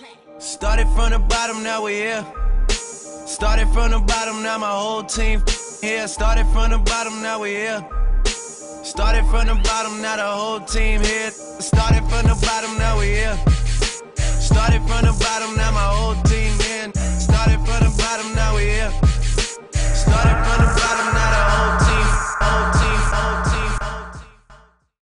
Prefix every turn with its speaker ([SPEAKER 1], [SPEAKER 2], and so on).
[SPEAKER 1] Started from the bottom, now we here. Started from the bottom, now my whole team here. Started from the bottom, now we here. Started from the bottom, now the whole team here. Started from the bottom, now we here. Started from the bottom,